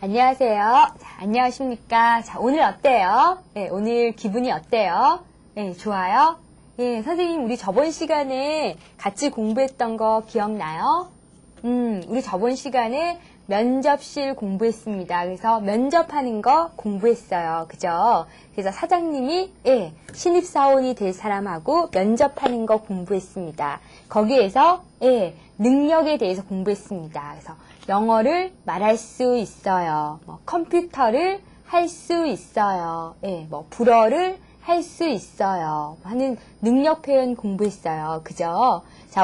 안녕하세요. 자, 안녕하십니까. 자, 오늘 어때요? 네, 오늘 기분이 어때요? 네, 좋아요? 예, 선생님, 우리 저번 시간에 같이 공부했던 거 기억나요? 우리 저번 시간에 면접실 공부했습니다. 그래서 면접하는 거 공부했어요. 그죠? 그래서 사장님이, 신입사원이 될 사람하고 면접하는 거 공부했습니다. 거기에서, 능력에 대해서 공부했습니다. 그래서 영어를 말할 수 있어요. 컴퓨터를 할 수 있어요. 불어를 할 수 있어요. 하는 능력 표현 공부했어요. 그죠? 자,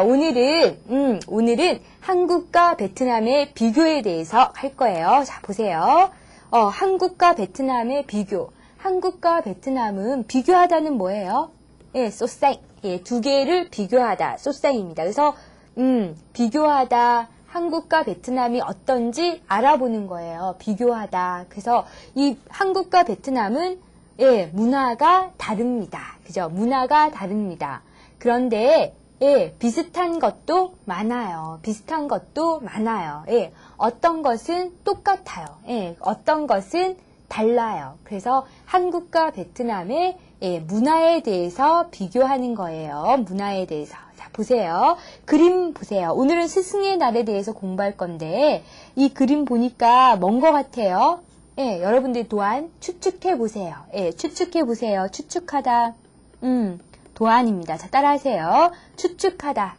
오늘은 한국과 베트남의 비교에 대해서 할 거예요. 자, 보세요. 한국과 베트남의 비교. 한국과 베트남은 비교하다는 뭐예요? 소쌍. 두 개를 비교하다. 소쌍입니다. 그래서, 비교하다. 한국과 베트남이 어떤지 알아보는 거예요. 비교하다. 그래서 이 한국과 베트남은 문화가 다릅니다. 그죠? 문화가 다릅니다. 그런데 비슷한 것도 많아요. 비슷한 것도 많아요. 어떤 것은 똑같아요. 어떤 것은 달라요. 그래서 한국과 베트남의 문화에 대해서 비교하는 거예요. 문화에 대해서. 자, 보세요. 그림 보세요. 오늘은 스승의 날에 대해서 공부할 건데 이 그림 보니까 뭔 것 같아요? 여러분들 또한 추측해 보세요. 추측해 보세요. 추측하다. 도안입니다. 자, 따라하세요. 추측하다.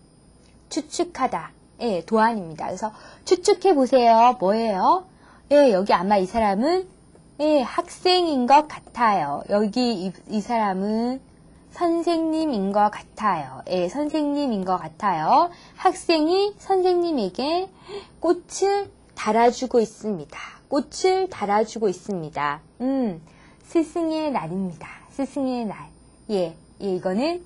추측하다. 도안입니다. 그래서 추측해 보세요. 뭐예요? 여기 아마 이 사람은 학생인 것 같아요. 여기 이 사람은 선생님인 것 같아요. 선생님인 것 같아요. 학생이 선생님에게 꽃을 달아주고 있습니다. 꽃을 달아주고 있습니다. 스승의 날입니다. 스승의 날. 이거는,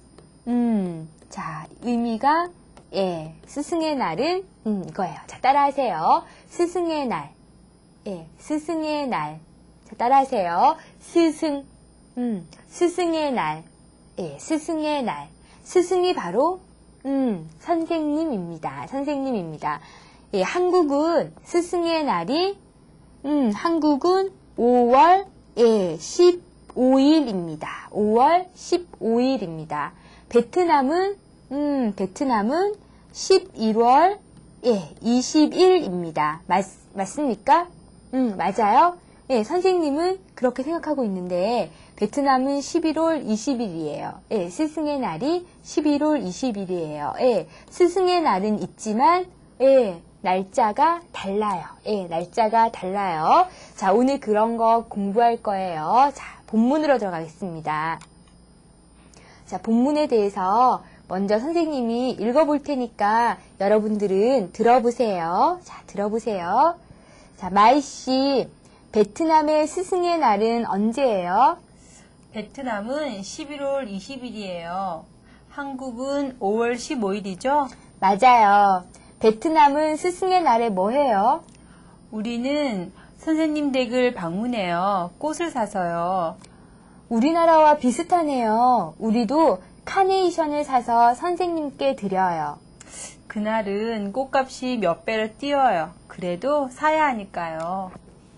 자, 의미가, 스승의 날은, 이거예요. 자, 따라하세요. 스승의 날. 스승의 날. 자, 따라하세요. 스승. 스승의 날. 스승의 날. 스승이 바로, 선생님입니다. 선생님입니다. 한국은 스승의 날이, 한국은 5월 15일입니다. 5월 15일입니다. 베트남은 11월 20일입니다. 맞습니까? 맞아요? 선생님은 그렇게 생각하고 있는데 베트남은 11월 20일이에요. 스승의 날이 11월 20일이에요. 스승의 날은 있지만 날짜가 달라요. 날짜가 달라요. 자, 오늘 그런 거 공부할 거예요. 자, 본문으로 들어가겠습니다. 자, 본문에 대해서 먼저 선생님이 읽어볼 테니까 여러분들은 들어보세요. 자, 들어보세요. 자, 마이씨, 베트남의 스승의 날은 언제예요? 베트남은 11월 20일이에요. 한국은 5월 15일이죠? 맞아요. 베트남은 스승의 날에 뭐 해요? 우리는 선생님 댁을 방문해요. 꽃을 사서요. 우리나라와 비슷하네요. 우리도 카네이션을 사서 선생님께 드려요. 그날은 꽃값이 몇 배를 뛰어요. 그래도 사야 하니까요.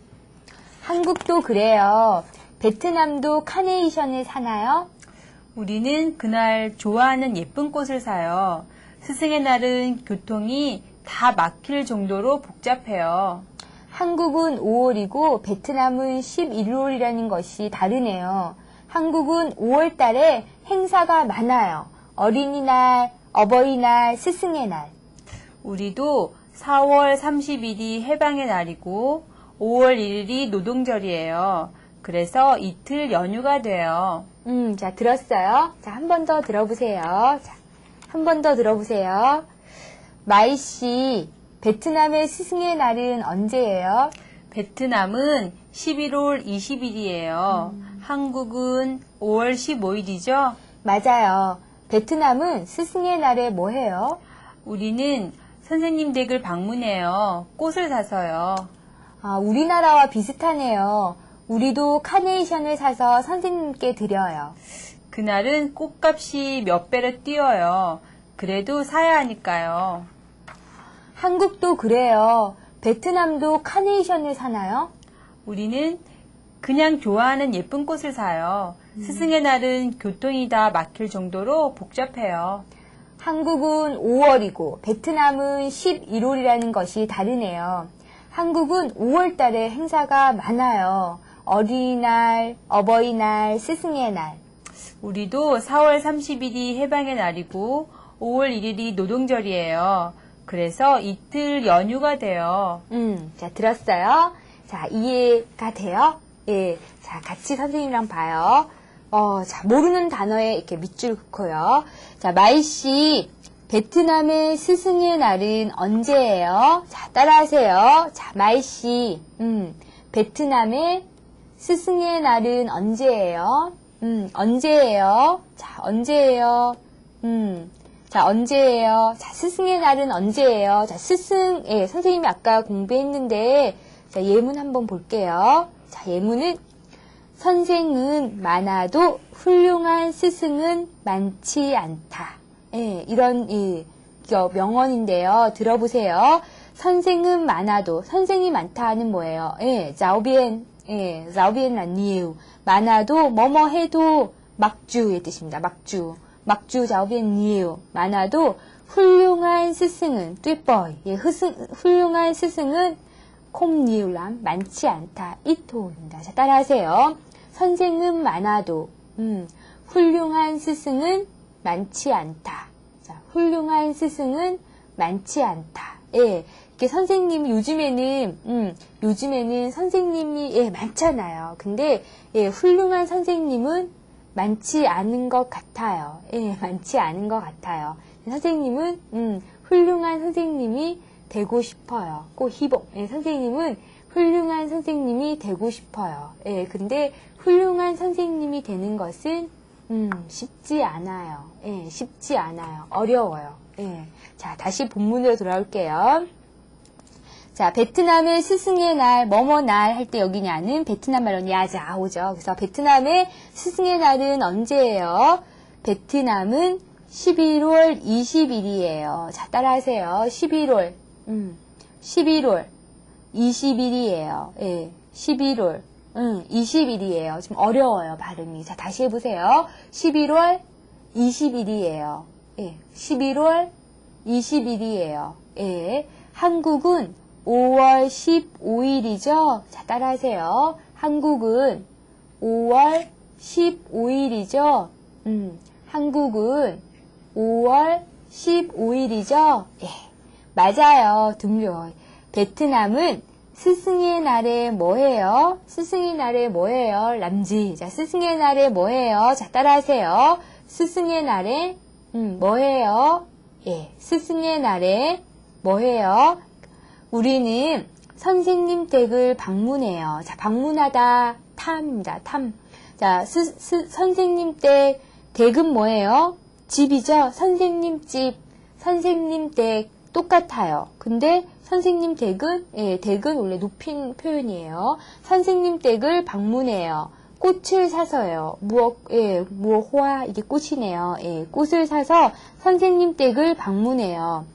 한국도 그래요. 베트남도 카네이션을 사나요? 우리는 그날 좋아하는 예쁜 꽃을 사요. 스승의 날은 교통이 다 막힐 정도로 복잡해요. 한국은 5월이고 베트남은 11월이라는 것이 다르네요. 한국은 5월 달에 행사가 많아요. 어린이날, 어버이날, 스승의 날. 우리도 4월 30일이 해방의 날이고 5월 1일이 노동절이에요. 그래서 이틀 연휴가 돼요. 자, 들었어요? 자, 한 번 더 들어보세요. 자, 한 번 더 들어보세요. 마이씨, 베트남의 스승의 날은 언제예요? 베트남은 11월 20일이에요. 한국은 5월 15일이죠? 맞아요. 베트남은 스승의 날에 뭐 해요? 우리는 선생님 댁을 방문해요. 꽃을 사서요. 아, 우리나라와 비슷하네요. 우리도 카네이션을 사서 선생님께 드려요. 그날은 꽃값이 몇 배를 뛰어요. 그래도 사야 하니까요. 한국도 그래요. 베트남도 카네이션을 사나요? 우리는 그냥 좋아하는 예쁜 꽃을 사요. 스승의 날은 교통이 다 막힐 정도로 복잡해요. 한국은 5월이고 베트남은 11월이라는 것이 다르네요. 한국은 5월 달에 행사가 많아요. 어린이날, 어버이날, 스승의 날. 우리도 4월 30일이 해방의 날이고 5월 1일이 노동절이에요. 그래서 이틀 연휴가 돼요. 자, 들었어요? 자, 이해가 돼요? 예. 자, 같이 선생님이랑 봐요. 자, 모르는 단어에 이렇게 밑줄 긋고요. 자, 마이씨, 베트남의 스승의 날은 언제예요? 자, 따라하세요. 자, 마이씨, 베트남의 스승의 날은 언제예요? 언제예요? 자, 언제예요? 자, 언제예요? 자, 스승의 날은 언제예요? 자, 스승, 예, 선생님이 아까 공부했는데, 자, 예문 한번 볼게요. 자, 예문은, 선생은 많아도 훌륭한 스승은 많지 않다. 예, 이런, 명언인데요. 들어보세요. 선생은 많아도, 선생이 많다는 뭐예요? 예, 자오비엔, 자오비엔 니우. 많아도, 뭐뭐 해도, 막주의 뜻입니다. 막주. 막주 자오비엔 니우. 많아도, 훌륭한 스승은, 뚜이뻐이. 예, 훌륭한 스승은, 콤니우람, 많지 않다. 이토입니다. 자, 따라하세요. 선생은 많아도, 훌륭한 스승은 많지 않다. 자, 훌륭한 스승은 많지 않다. 예, 이렇게 선생님, 요즘에는 선생님이, 예, 많잖아요. 근데, 예, 훌륭한 선생님은 많지 않은 것 같아요. 예, 많지 않은 것 같아요. 선생님은, 훌륭한 선생님이 되고 싶어요. 꼭 희복. 예, 선생님은 훌륭한 선생님이 되고 싶어요. 예, 근데 훌륭한 선생님이 되는 것은 쉽지 않아요. 예, 쉽지 않아요. 어려워요. 예. 자, 다시 본문으로 돌아올게요. 자, 베트남의 스승의 날, 뭐뭐 날 할 때 여기냐는 베트남 말로 야자오죠. 그래서 베트남의 스승의 날은 언제예요? 베트남은 11월 20일이에요. 자, 따라하세요. 11월 20일이에요. 예, 11월 20일이에요. 좀 어려워요, 발음이. 자, 다시 해보세요. 11월 20일이에요. 예, 11월 20일이에요. 예, 한국은 5월 15일이죠. 자, 따라하세요. 한국은 5월 15일이죠. 한국은 5월 15일이죠. 예, 맞아요. 등려. 베트남은 스승의 날에 뭐해요? 스승의 날에 뭐해요? 람지. 자, 스승의 날에 뭐해요? 자, 따라하세요. 스승의 날에 뭐해요? 예, 스승의 날에 뭐해요? 우리는 선생님 댁을 방문해요. 자, 방문하다 탐입니다. 탐. 자, 선생님 댁은 뭐예요? 집이죠. 선생님 집, 선생님 댁 똑같아요. 근데 선생님 댁은, 예, 댁은 원래 높인 표현이에요. 선생님 댁을 방문해요. 꽃을 사서요. 무엇화, 이게 꽃이네요. 예, 꽃을 사서 선생님 댁을 방문해요.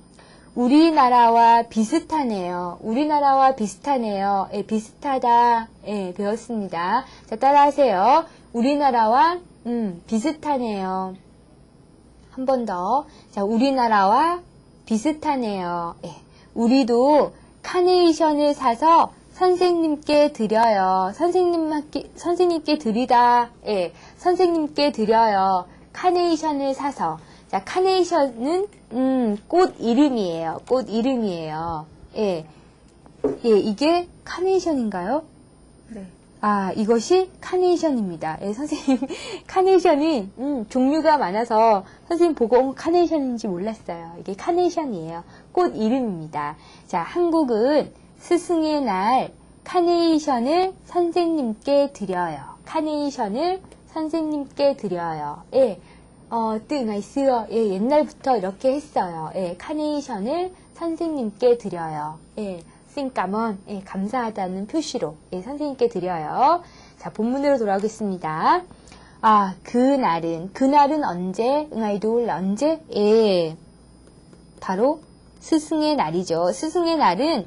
우리나라와 비슷하네요. 우리나라와 비슷하네요. 예, 비슷하다. 예, 배웠습니다. 자, 따라하세요. 우리나라와, 비슷하네요. 한 번 더. 자, 우리나라와 비슷하네요. 예, 우리도 카네이션을 사서 선생님께 드려요. 선생님께 드리다. 예, 선생님께 드려요. 카네이션을 사서. 자, 카네이션은 꽃 이름이에요. 꽃 이름이에요. 예, 예, 이게 카네이션인가요? 네. 아, 이것이 카네이션입니다. 예, 선생님, 카네이션이 종류가 많아서 선생님 보고 카네이션인지 몰랐어요. 이게 카네이션이에요. 꽃 이름입니다. 자, 한국은 스승의 날 카네이션을 선생님께 드려요. 카네이션을 선생님께 드려요. 예, 뜨나이스요. 예, 옛날부터 이렇게 했어요. 예, 카네이션을 선생님께 드려요. 예, 싱까먼, 예, 감사하다는 표시로, 예, 선생님께 드려요. 자, 본문으로 돌아오겠습니다. 아, 그날은 언제? 응아이돌 언제? 예, 바로 스승의 날이죠. 스승의 날은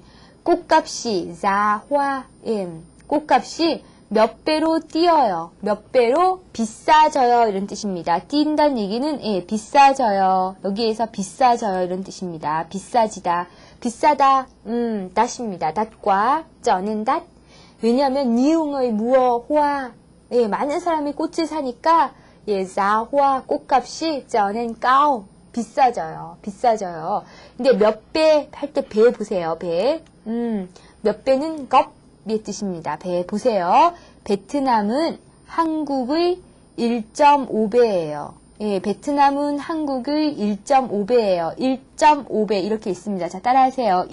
꽃값이 자화, 예, 꽃값이 몇 배로 뛰어요. 몇 배로 비싸져요. 이런 뜻입니다. 뛴다는 얘기는 예, 비싸져요. 여기에서 비싸져요. 이런 뜻입니다. 비싸지다. 비싸다. 닷입니다. 닷과 쩌는 닷. 왜냐하면 니웅의 무어 화. 예, 많은 사람이 꽃을 사니까 예, 자화 꽃값이 쩌는 까오. 비싸져요. 비싸져요. 근데 몇 배 할 때 배 보세요. 배. 몇 배는 겁의 뜻입니다. 배 보세요. 베트남은 한국의 1.5배예요. 예, 베트남은 한국의 1.5배예요. 1.5배 이렇게 있습니다. 자, 따라하세요.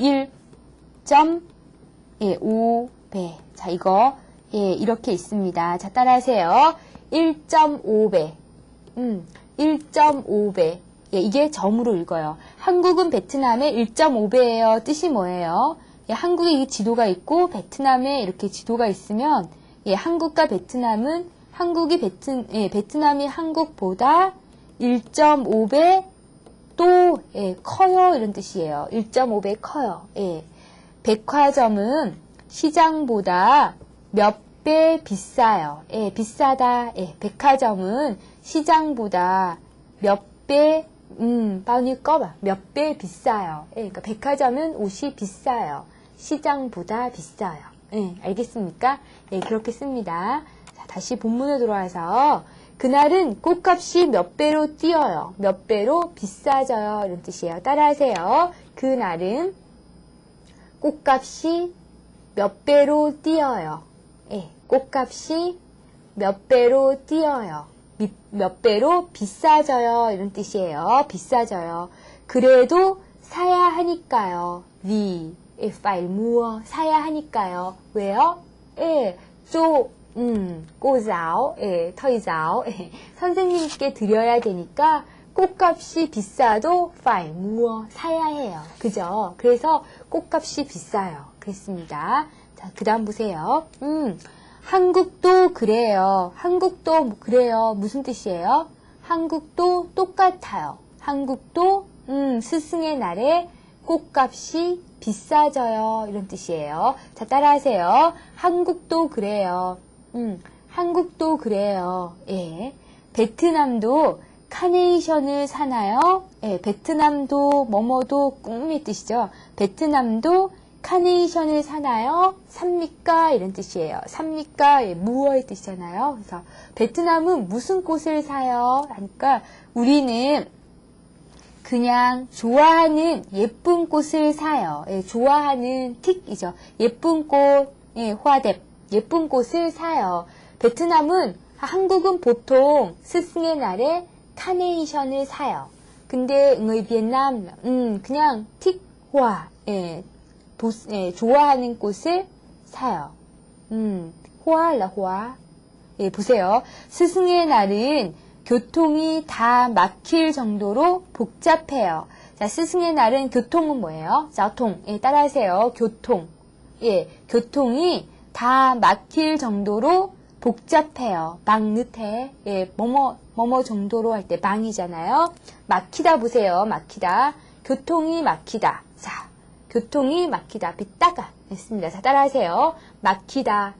1.5배. 자, 이거 예, 이렇게 있습니다. 자, 따라하세요. 1.5배. 1.5배. 예, 이게 점으로 읽어요. 한국은 베트남의 1.5배예요. 뜻이 뭐예요? 예, 한국에 이 지도가 있고 베트남에 이렇게 지도가 있으면 예, 한국과 베트남은 베트남이 한국보다 1.5배 또 예, 커요 이런 뜻이에요. 1.5배 커요. 예. 백화점은 시장보다 몇 배 비싸요. 예, 비싸다. 예, 백화점은 시장보다 몇 배 bao 꺼봐. 몇 배 비싸요. 예, 그러니까 백화점은 옷이 비싸요. 시장보다 비싸요. 예, 알겠습니까? 예, 그렇게 씁니다. 자, 다시 본문에 돌아와서 그날은 꽃값이 몇 배로 뛰어요. 몇 배로 비싸져요. 이런 뜻이에요. 따라하세요. 그날은 꽃값이 몇 배로 뛰어요. 예, 꽃값이 몇 배로 뛰어요. 몇 배로 비싸져요. 이런 뜻이에요. 비싸져요. 그래도 사야 하니까요. phải mua 사야 하니까요. 왜요? 예, cô giáo, 예, thầy giáo, 예, 선생님께 드려야 되니까 꽃값이 비싸도 phải mua 사야 해요. 그죠? 그래서 꽃값이 비싸요. 그랬습니다. 자, 그 다음 보세요. 한국도 그래요. 한국도 그래요. 무슨 뜻이에요? 한국도 똑같아요. 한국도 스승의 날에 꽃값이 비싸져요. 이런 뜻이에요. 자, 따라하세요. 한국도 그래요. 한국도 그래요. 예. 베트남도 카네이션을 사나요? 예, 베트남도 뭐뭐도 꿈의 뜻이죠. 베트남도 카네이션을 사나요? 삽니까? 이런 뜻이에요. 삽니까? 예, 무어의 뜻이잖아요. 그래서 베트남은 무슨 꽃을 사요? 하니까 우리는 그냥 좋아하는 예쁜 꽃을 사요. 예, 좋아하는 틱이죠. 예쁜 꽃, 예, 화뎁, 예쁜 꽃을 사요. 베트남은, 한국은 보통 스승의 날에 카네이션을 사요. 근데 người Việt Nam 그냥 틱화, 예, 좋아하는 꽃을 사요. hoa là hoa. 예, 보세요. 스승의 날은 교통이 다 막힐 정도로 복잡해요. 자, 스승의 날은 교통은 뭐예요? 자통. 예, 따라하세요. 교통. 예, 교통이 다 막힐 정도로 복잡해요. 막느태. 예, 뭐뭐 정도로 할 때 망이잖아요. 막히다 보세요. 막히다. 교통이 막히다. 자, 교통이 막히다. 빗다가 했습니다. 자, 따라하세요. 막히다.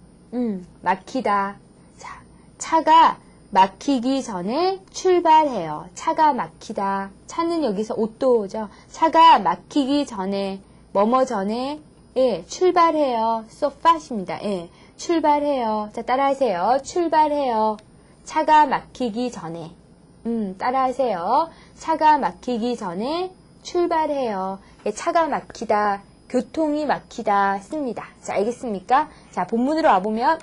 막히다. 자, 차가 막히기 전에 출발해요. 차가 막히다. 차는 여기서 오또죠. 차가 막히기 전에, 뭐뭐 전에, 예, 출발해요. 소파십니다. 예, 출발해요. 자, 따라하세요. 출발해요. 차가 막히기 전에. 따라하세요. 차가 막히기 전에 출발해요. 예, 차가 막히다. 교통이 막히다. 씁니다. 자, 알겠습니까? 자, 본문으로 와보면,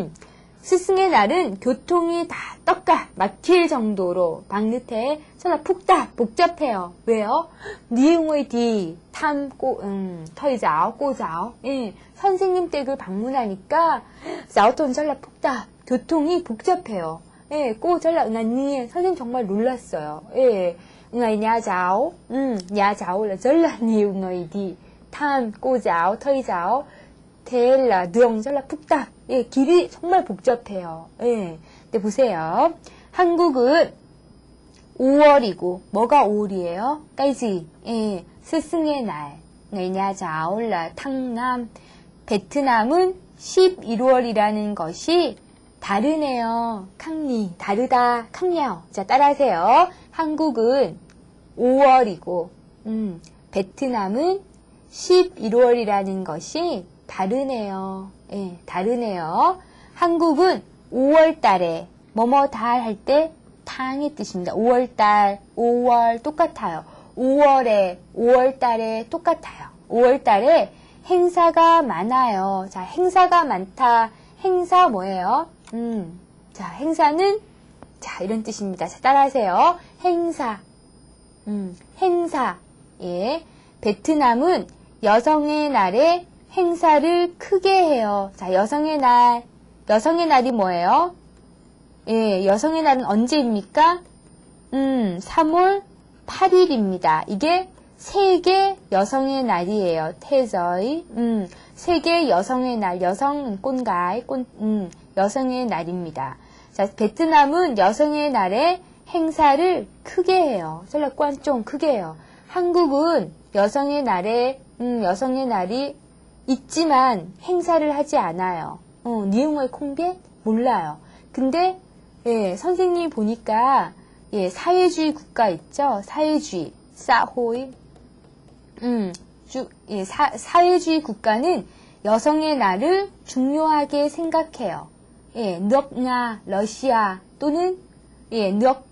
스승의 날은 교통이 다 떡가 막힐 정도로 막느태 전화 푹다 복잡해요. 왜요? 니응의 뒤 터이자오 꼬자오 예, 선생님 댁을 방문하니까 자오톤 전라 푹다 교통이 복잡해요. 예, 꼬 전라 응아니 선생님 정말 놀랐어요. 예, 응아이 냐자오 냐자오라 전라 니응의 뒤 꼬자오 터이자오 델라 느엉 전라 푹다 예, 길이 정말 복잡해요. 예. 근데 보세요. 한국은 5월이고, 뭐가 5월이에요? 까이지. 예, 스승의 날. ngày Nha giáo là tháng 5. 베트남은 11월이라는 것이 다르네요. 캉니, 다르다, 캉냐오. 자, 따라하세요. 한국은 5월이고, 베트남은 11월이라는 것이 다르네요. 예, 다르네요. 한국은 5월 달에, 뭐뭐 달 할 때, 탕의 뜻입니다. 5월 달, 5월 똑같아요. 5월 달에 똑같아요. 5월 달에 행사가 많아요. 자, 행사가 많다. 행사 뭐예요? 자, 행사는, 자, 이런 뜻입니다. 자, 따라하세요. 행사. 행사. 예. 베트남은 여성의 날에 행사를 크게 해요. 자, 여성의 날. 여성의 날이 뭐예요? 예, 여성의 날은 언제입니까? 3월 8일입니다. 이게 세계 여성의 날이에요. 태저이. 세계 여성의 날. 여성 꼰가이. 여성의 날입니다. 자, 베트남은 여성의 날에 행사를 크게 해요. 설레관 좀 크게 해요. 한국은 여성의 날에 여성의 날이 있지만 행사를 하지 않아요. 니응의 콩베 몰라요. 근데 예, 선생님이 보니까 예, 사회주의 국가 있죠? 사회주의, 사호이. 예, 사회주의 국가는 여성의 날을 중요하게 생각해요. 예, 넉나, 러시아 또는 예,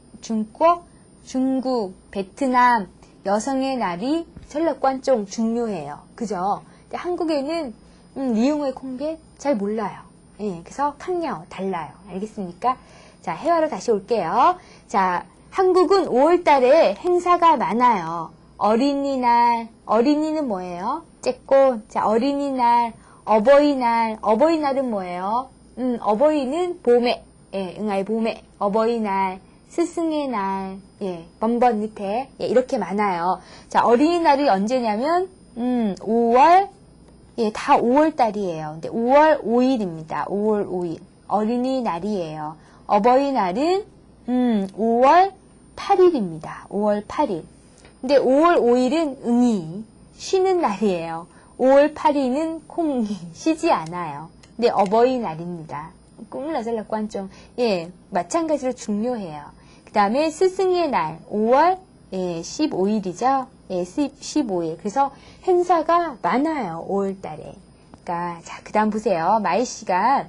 중국, 베트남 여성의 날이 전략관종 중요해요. 그죠? 근데 한국에는 리용의 콩베 잘 몰라요. 예, 그래서 캉냐오 달라요. 알겠습니까? 자, 회화로 다시 올게요. 자, 한국은 5월 달에 행사가 많아요. 어린이날, 어린이는 뭐예요? 째꼬. 자, 어린이날, 어버이날, 어버이날은 뭐예요? 어버이는 봄에, 예, 응아이 봄에, 어버이날, 스승의 날, 예, 번번 밑에, 예, 이렇게 많아요. 자, 어린이날이 언제냐면, 5월, 예, 다 5월 달이에요. 근데 5월 5일입니다. 5월 5일. 어린이날이에요. 어버이날은, 5월 8일입니다. 5월 8일. 근데 5월 5일은 응이, 쉬는 날이에요. 5월 8일은 콩이, 쉬지 않아요. 근데 어버이날입니다. 꿈라잘라 관종. 예, 마찬가지로 중요해요. 그 다음에 스승의 날, 5월 예, 15일이죠. 예, 15일. 그래서 행사가 많아요. 5월 달에. 그러니까, 자, 그 다음 보세요. 마이씨가,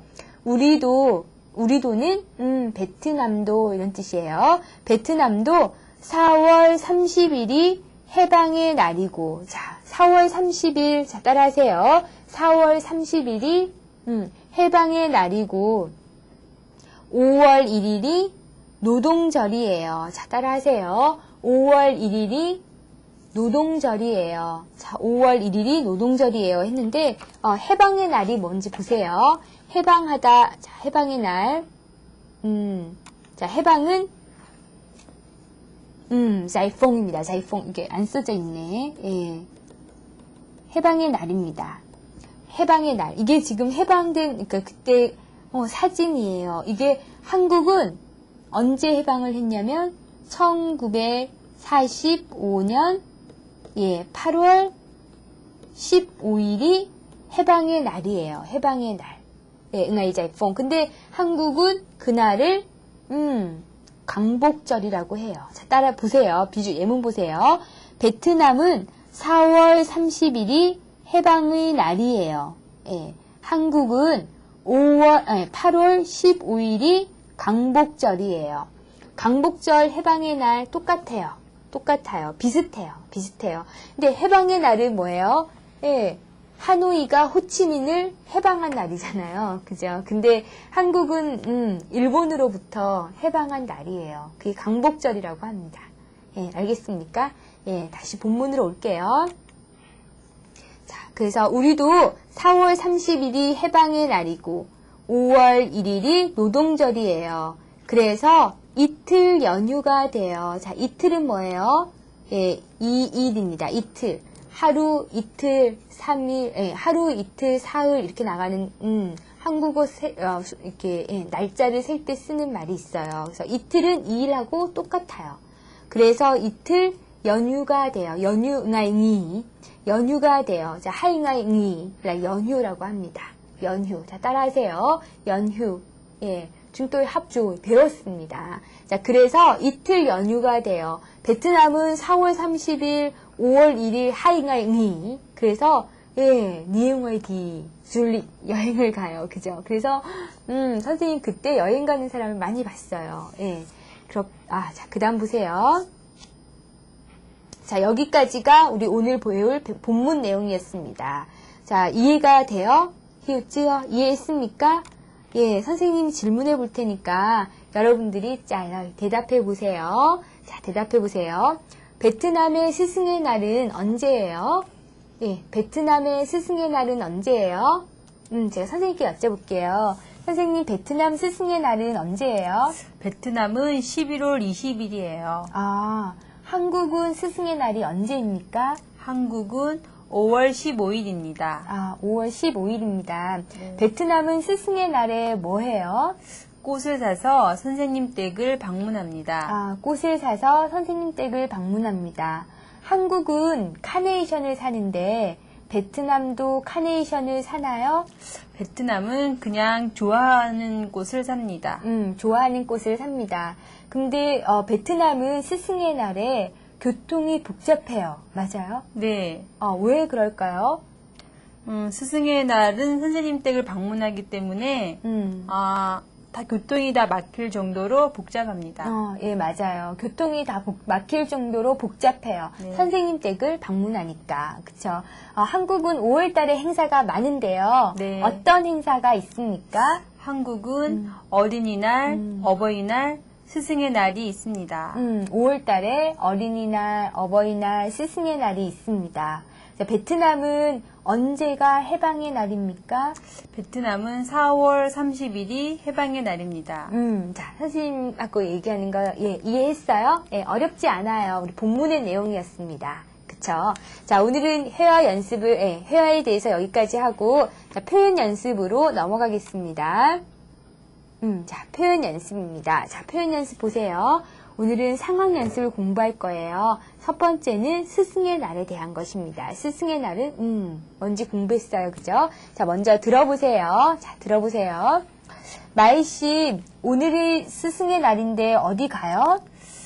우리도는, 베트남도, 이런 뜻이에요. 베트남도 4월 30일이 해방의 날이고, 자, 4월 30일, 자, 따라하세요. 4월 30일이, 해방의 날이고, 5월 1일이 노동절이에요. 자, 따라하세요. 5월 1일이 노동절이에요. 자, 5월 1일이 노동절이에요. 했는데, 해방의 날이 뭔지 보세요. 해방하다. 자, 해방의 날. 자, 해방은, 자이퐁입니다. 자이퐁. 이게 안 써져 있네. 예. 해방의 날입니다. 해방의 날. 이게 지금 해방된, 그러니까 그때, 사진이에요. 이게 한국은 언제 해방을 했냐면, 1945년, 예, 8월 15일이 해방의 날이에요. 해방의 날. 예, 응아이자이퐁. 근데 한국은 그날을, 광복절이라고 해요. 자, 따라 보세요. 비주 예문 보세요. 베트남은 4월 30일이 해방의 날이에요. 예, 한국은 8월 15일이 광복절이에요. 광복절 해방의 날 똑같아요. 비슷해요. 근데 해방의 날은 뭐예요? 예, 하노이가 호치민을 해방한 날이잖아요. 그죠? 근데 한국은, 일본으로부터 해방한 날이에요. 그게 광복절이라고 합니다. 예, 알겠습니까? 예, 다시 본문으로 올게요. 자, 그래서 우리도 4월 30일이 해방의 날이고, 5월 1일이 노동절이에요. 그래서 이틀 연휴가 돼요. 자, 이틀은 뭐예요? 예, 2일입니다. 이틀. 하루, 이틀, 3일, 예, 하루, 이틀, 사흘 이렇게 나가는 한국어 이렇게 예, 날짜를 셀 때 쓰는 말이 있어요. 그래서 이틀은 2일하고 똑같아요. 그래서 이틀 연휴가 돼요. 연휴, 응아이니. 연휴가 돼요. 자, 하잉하잉이 연휴라고 합니다. 연휴. 자, 따라하세요. 연휴. 예, 중도의 합주 배웠습니다. 자, 그래서 이틀 연휴가 돼요. 베트남은 4월 30일, 5월 1일 하잉하잉이. 그래서 예, 니응웨디 줄리 여행을 가요. 그죠? 그래서 선생님 그때 여행 가는 사람을 많이 봤어요. 예. 자, 그다음 보세요. 자, 여기까지가 우리 오늘 배울 본문 내용이었습니다. 자, 이해가 돼요? 히우쯔어 이해했습니까? 예, 선생님이 질문해 볼 테니까 여러분들이 대답해 보세요. 자, 대답해 보세요. 베트남의 스승의 날은 언제예요? 예, 베트남의 스승의 날은 언제예요? 제가 선생님께 여쭤볼게요. 선생님, 베트남 스승의 날은 언제예요? 베트남은 11월 20일이에요. 아, 한국은 스승의 날이 언제입니까? 한국은 5월 15일입니다. 아, 5월 15일입니다. 네. 베트남은 스승의 날에 뭐 해요? 꽃을 사서 선생님 댁을 방문합니다. 아, 꽃을 사서 선생님 댁을 방문합니다. 한국은 카네이션을 사는데 베트남도 카네이션을 사나요? 베트남은 그냥 좋아하는 꽃을 삽니다. 좋아하는 꽃을 삽니다. 근데 베트남은 스승의 날에 교통이 복잡해요. 맞아요? 네. 왜 그럴까요? 스승의 날은 선생님 댁을 방문하기 때문에 다 교통이 다 막힐 정도로 복잡합니다. 예, 맞아요. 교통이 다 막힐 정도로 복잡해요. 네. 선생님 댁을 방문하니까. 그쵸? 한국은 5월 달에 행사가 많은데요. 네. 어떤 행사가 있습니까? 한국은 어린이날, 어버이날, 스승의 날이 있습니다. 5월 달에 어린이날, 어버이날, 스승의 날이 있습니다. 자, 베트남은 언제가 해방의 날입니까? 베트남은 4월 30일이 해방의 날입니다. 자, 선생님 아까 얘기하는 거 이해했어요? 예, 어렵지 않아요. 우리 본문의 내용이었습니다. 그쵸? 자, 오늘은 회화에 대해서 여기까지 하고, 자, 표현 연습으로 넘어가겠습니다. 자, 표현 연습입니다. 자, 표현 연습 보세요. 오늘은 상황 연습을 공부할 거예요. 첫 번째는 스승의 날에 대한 것입니다. 스승의 날은 뭔지 공부했어요. 그죠? 자, 먼저 들어보세요. 자, 들어보세요. 마이씨, 오늘이 스승의 날인데 어디 가요?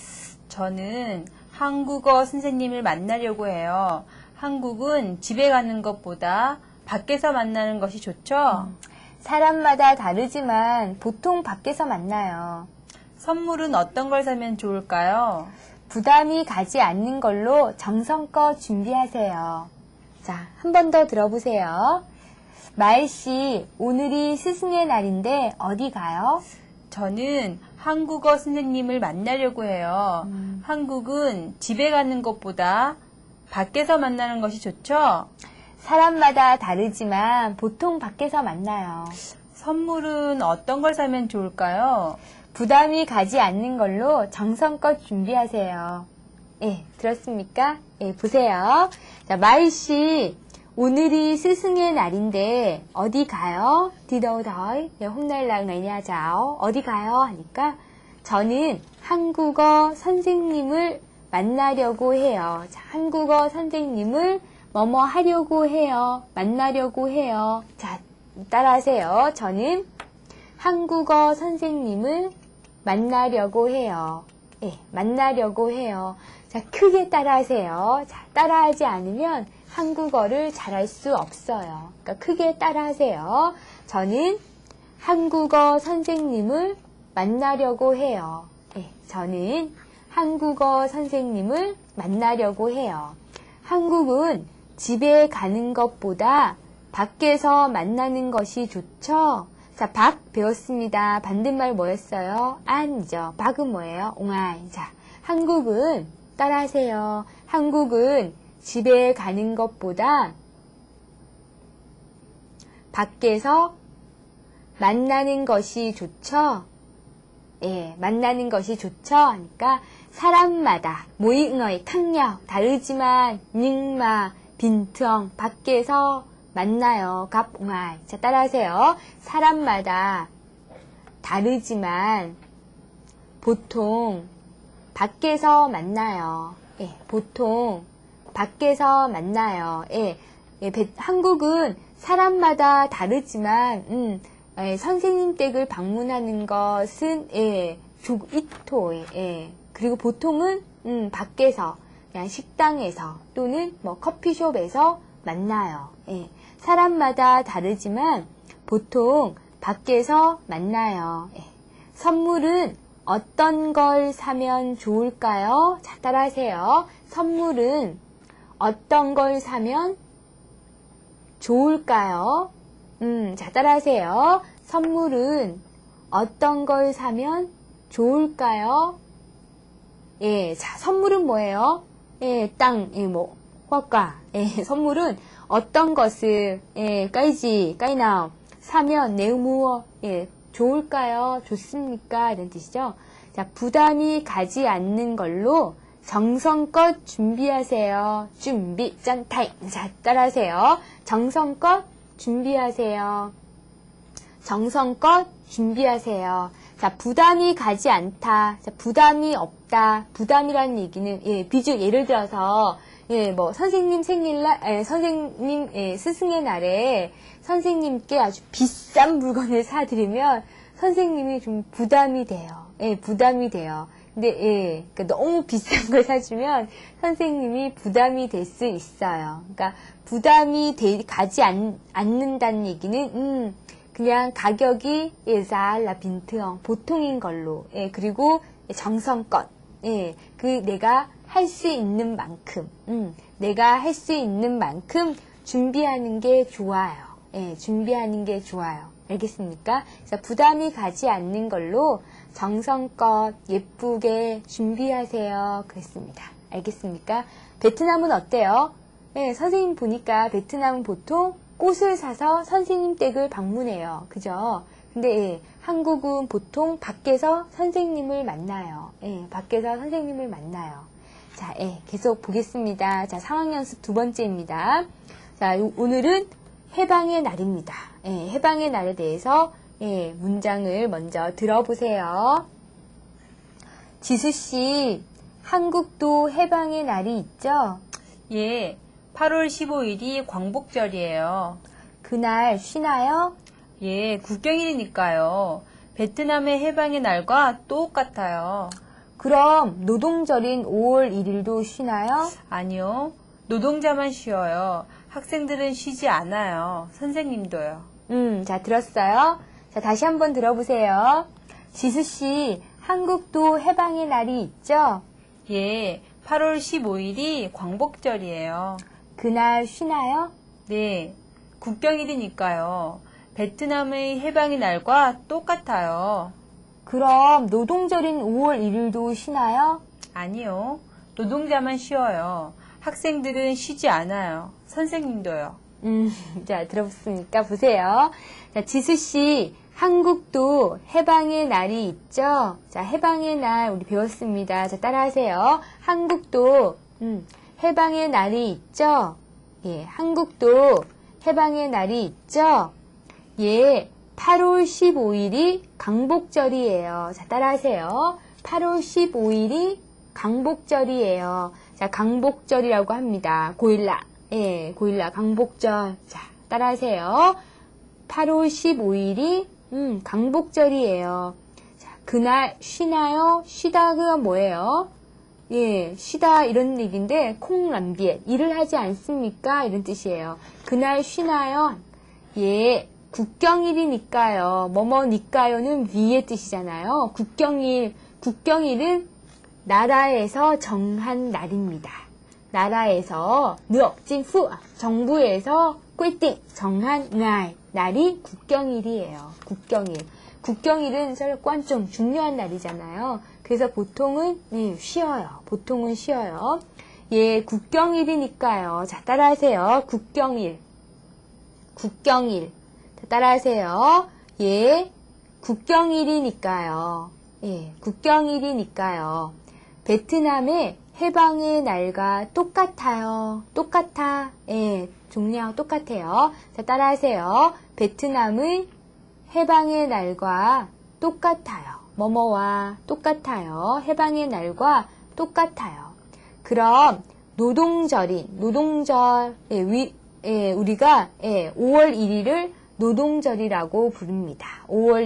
저는 한국어 선생님을 만나려고 해요. 한국은 집에 가는 것보다 밖에서 만나는 것이 좋죠? 사람마다 다르지만 보통 밖에서 만나요. 선물은 어떤 걸 사면 좋을까요? 부담이 가지 않는 걸로 정성껏 준비하세요. 자, 한 번 더 들어보세요. 마을씨, 오늘이 스승의 날인데 어디 가요? 저는 한국어 선생님을 만나려고 해요. 한국은 집에 가는 것보다 밖에서 만나는 것이 좋죠? 사람마다 다르지만 보통 밖에서 만나요. 선물은 어떤 걸 사면 좋을까요? 부담이 가지 않는 걸로 정성껏 준비하세요. 예, 들었습니까? 예, 보세요. 자, 마이씨, 오늘이 스승의 날인데 어디 가요? 디더우더이, 홈날랑 애냐자오. 어디 가요? 하니까 저는 한국어 선생님을 만나려고 해요. 자, 한국어 선생님을 뭐뭐 하려고 해요. 만나려고 해요. 자, 따라하세요. 저는 한국어 선생님을 만나려고 해요. 예, 만나려고 해요. 자, 크게 따라하세요. 자, 따라하지 않으면 한국어를 잘할 수 없어요. 그러니까 크게 따라하세요. 저는 한국어 선생님을 만나려고 해요. 예, 저는 한국어 선생님을 만나려고 해요. 한국은 집에 가는 것보다 밖에서 만나는 것이 좋죠? 자, 박 배웠습니다. 반대말 뭐였어요? 안이죠. 박은 뭐예요? 옹아이. 자, 한국은 따라하세요. 한국은 집에 가는 것보다 밖에서 만나는 것이 좋죠? 예, 만나는 것이 좋죠? 하니까 사람마다 모잉어의 캉nhau 다르지만 닝마 빈트엉 밖에서 만나요. 갑옹아이. 자, 따라하세요. 사람마다 다르지만 보통 밖에서 만나요. 예, 보통 밖에서 만나요. 예, 한국은 사람마다 다르지만, 선생님 댁을 방문하는 것은, 조이토, 그리고 보통은, 밖에서, 그냥 식당에서, 또는 뭐 커피숍에서 만나요. 사람마다 다르지만, 보통 밖에서 만나요. 선물은 어떤 걸 사면 좋을까요? 자, 따라하세요. 선물은 어떤 걸 사면 좋을까요? 자, 따라하세요. 선물은 어떤 걸 사면 좋을까요? 자, 선물은 뭐예요? 땅, 화과. 선물은 어떤 것을, 까이나오, 사면, 내무어, 좋을까요? 좋습니까? 이런 뜻이죠. 자, 부담이 가지 않는 걸로 정성껏 준비하세요. 준비, 짠타임. 자, 따라하세요. 정성껏 준비하세요. 정성껏 준비하세요. 자, 부담이 가지 않다. 자, 부담이 없다. 부담이라는 얘기는, 예를 들어서, 선생님 생일날, 선생님, 스승의 날에 선생님께 아주 비싼 물건을 사드리면 선생님이 좀 부담이 돼요. 부담이 돼요. 근데, 그러니까 너무 비싼 걸 사주면 선생님이 부담이 될 수 있어요. 그러니까 부담이 가지 않는다는 얘기는, 그냥 가격이 예살라 빈트형 보통인 걸로, 그리고 정성껏, 내가 할 수 있는 만큼, 내가 할 수 있는 만큼 준비하는 게 좋아요. 준비하는 게 좋아요. 알겠습니까? 그래서 부담이 가지 않는 걸로 정성껏 예쁘게 준비하세요. 그랬습니다. 알겠습니까? 베트남은 어때요? 선생님 보니까 베트남은 보통 꽃을 사서 선생님 댁을 방문해요. 그죠? 근데 한국은 보통 밖에서 선생님을 만나요. 밖에서 선생님을 만나요. 자, 계속 보겠습니다. 자, 상황 연습 두 번째입니다. 자, 오늘은 해방의 날입니다. 해방의 날에 대해서 문장을 먼저 들어보세요. 지수씨, 한국도 해방의 날이 있죠? 예, 8월 15일이 광복절이에요. 그날 쉬나요? 예, 국경일이니까요. 베트남의 해방의 날과 똑같아요. 그럼 노동절인 5월 1일도 쉬나요? 아니요, 노동자만 쉬어요. 학생들은 쉬지 않아요. 선생님도요. 자, 들었어요? 자, 다시 한번 들어보세요. 지수씨, 한국도 해방의 날이 있죠? 예, 8월 15일이 광복절이에요. 그날 쉬나요? 네, 국경일이니까요. 베트남의 해방의 날과 똑같아요. 그럼 노동절인 5월 1일도 쉬나요? 아니요, 노동자만 쉬어요. 학생들은 쉬지 않아요. 선생님도요. 자, 들어봤습니까? 보세요. 자, 지수씨, 한국도 해방의 날이 있죠? 자, 해방의 날 우리 배웠습니다. 자, 따라하세요. 한국도, 해방의 날이 있죠? 예, 한국도 해방의 날이 있죠? 예, 8월 15일이 강복절이에요. 자, 따라하세요. 8월 15일이 강복절이에요. 자, 강복절이라고 합니다. 고일라. 예, 고일라, 강복절. 자, 따라하세요. 8월 15일이, 강복절이에요. 자, 그날 쉬나요? 쉬다가 뭐예요? 예, 쉬다 이런 얘기인데, 콩람비에 일을 하지 않습니까? 이런 뜻이에요. 그날 쉬나요? 예, 국경일이니까요. 뭐뭐니까요는 위의 뜻이잖아요. 국경일은 나라에서 정한 날입니다. 나라에서 느억진후 정부에서 꿀띵 정한 날이 국경일이에요. 국경일은 quan重 중요한 날이잖아요. 그래서 보통은 쉬어요. 보통은 쉬어요. 예, 국경일이니까요. 자, 따라하세요. 국경일. 자, 따라하세요. 예, 국경일이니까요. 예, 국경일이니까요. 베트남의 해방의 날과 똑같아요. 똑같아. 예, 종류하고 똑같아요. 자, 따라하세요. 베트남의 해방의 날과 똑같아요. 뭐뭐와 똑같아요. 해방의 날과 똑같아요. 그럼 노동절인, 노동절, 우리가 5월 1일을 노동절이라고 부릅니다. 5월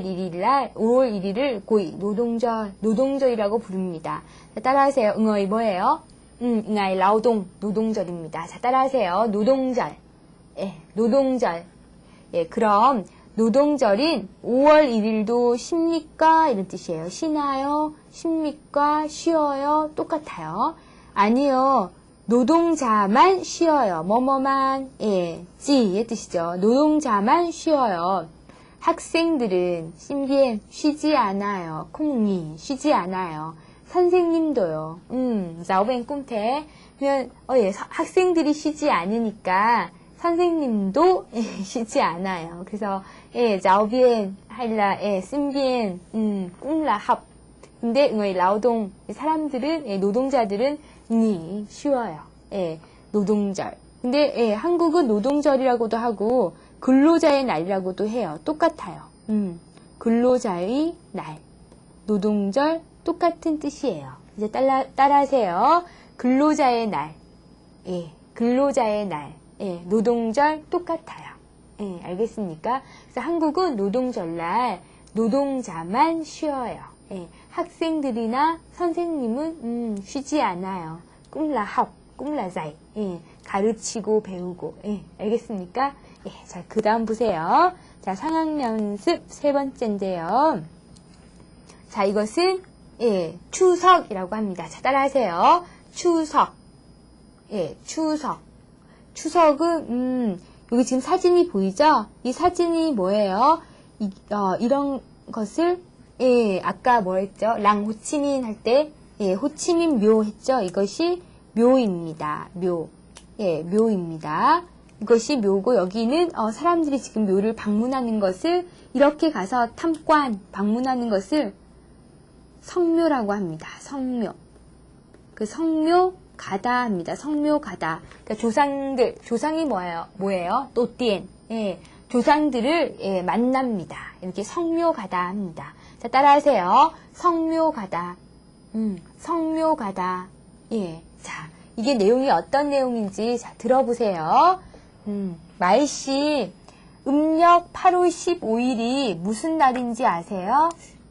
1일을 고이 노동절이라고 부릅니다. 자, 따라하세요. 응어이 뭐예요? 응아이 라우동, 노동절입니다. 자, 따라하세요. 노동절. 노동절. 그럼 노동절인 5월 1일도 쉽니까? 이런 뜻이에요. 쉬나요? 쉽니까? 쉬어요? 똑같아요. 아니요. 노동자만 쉬어요. 뭐뭐만, 찌의 뜻이죠. 노동자만 쉬어요. 학생들은 신비엔 쉬지 않아요. 콩니 쉬지 않아요. 선생님도요. 자오벤 꿈태. 학생들이 쉬지 않으니까 선생님도 쉬지 않아요. 그래서 자오비엔 할라 신비엔 꿈라 합. 근데 라우동 사람들은 노동자들은 쉬워요. 노동절. 근데 한국은 노동절이라고도 하고 근로자의 날이라고도 해요. 똑같아요. 근로자의 날, 노동절 똑같은 뜻이에요. 이제 따라하세요. 근로자의 날, 근로자의 날, 노동절 똑같아요. 알겠습니까? 그래서 한국은 노동절날 노동자만 쉬어요. 학생들이나 선생님은 쉬지 않아요. 꿈라합, 꿈라자이. 가르치고 배우고. 알겠습니까? 자, 그 다음 보세요. 자, 상황 연습 세 번째인데요. 자, 이것은 추석이라고 합니다. 자, 따라하세요. 추석. 추석. 추석은 여기 지금 사진이 보이죠? 이 사진이 뭐예요? 이런 것을 아까 뭐 했죠? 랑 호치민 할 때 호치민 묘 했죠? 이것이 묘입니다. 묘. 묘입니다. 이것이 묘고 여기는 사람들이 지금 묘를 방문하는 것을 이렇게 가서 방문하는 것을 성묘라고 합니다. 성묘. 그 성묘 가다 합니다. 성묘 가다. 그러니까 조상이 뭐예요? 또띠엔. 조상들을 만납니다. 이렇게 성묘 가다 합니다. 자, 따라하세요. 성묘 가다. 성묘 가다. 자, 이게 내용이 어떤 내용인지 자, 들어보세요. 마이씨, 음력 8월 15일이 무슨 날인지 아세요?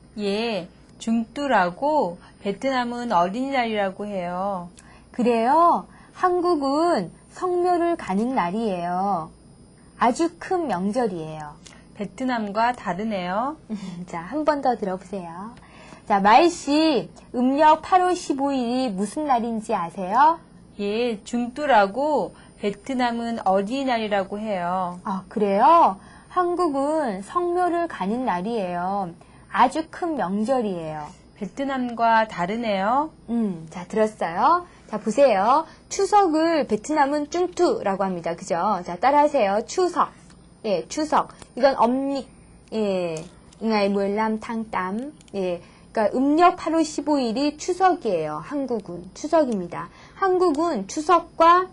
중뚜라고 베트남은 어린이날이라고 해요. 그래요. 한국은 성묘를 가는 날이에요. 아주 큰 명절이에요. 베트남과 다르네요. 자, 한 번 더 들어보세요. 자, 마이씨, 음력 8월 15일이 무슨 날인지 아세요? 중뚜라고 베트남은 어린이날이라고 해요. 아, 그래요? 한국은 성묘를 가는 날이에요. 아주 큰 명절이에요. 베트남과 다르네요. 자, 들었어요? 자, 보세요. 추석을 베트남은 쭝투라고 합니다. 그죠? 자, 따라하세요. 추석. 추석. 이건 엄닉. 응아이 무엘람 탕땀. 그러니까 음력 8월 15일이 추석이에요. 한국은 추석입니다. 한국은 추석과